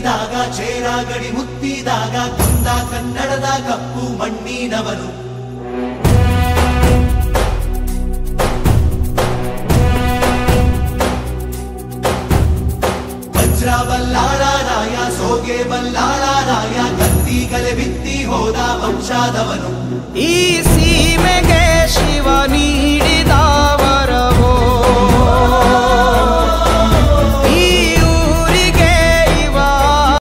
ಮೆಟ್ಟಿದಾಗ ಚೇರ ಗಡಿ ಮುತ್ತಿದಾಗ ಕೊಂದ ಕನ್ನಡದ ಕಪ್ಪು ಮಣ್ಣಿನವನು. ವಜ್ರ ಬಲ್ಲಾಳರಾಯ ಸೋಗೆ ಬಲ್ಲಾಳರಾಯ ಕತ್ತಿ ಕಲೆ ಬಿತ್ತಿ ಹೋದ ವಂಶಾದವನು. ಈ ಸೀಮೆಗೆ